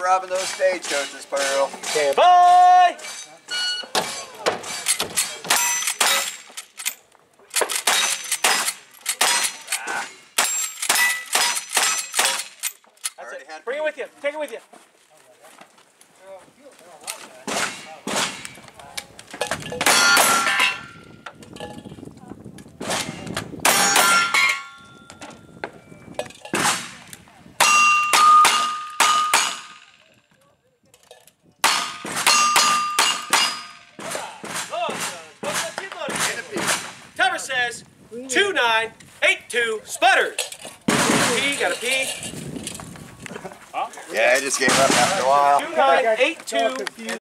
robbing those stagecoaches, Pearl. Stand by! That's it. Bring it with you. Take it with you. Timer says 2982 sputters. Pee, gotta pee. Yeah, I just gave up after a while. 2982.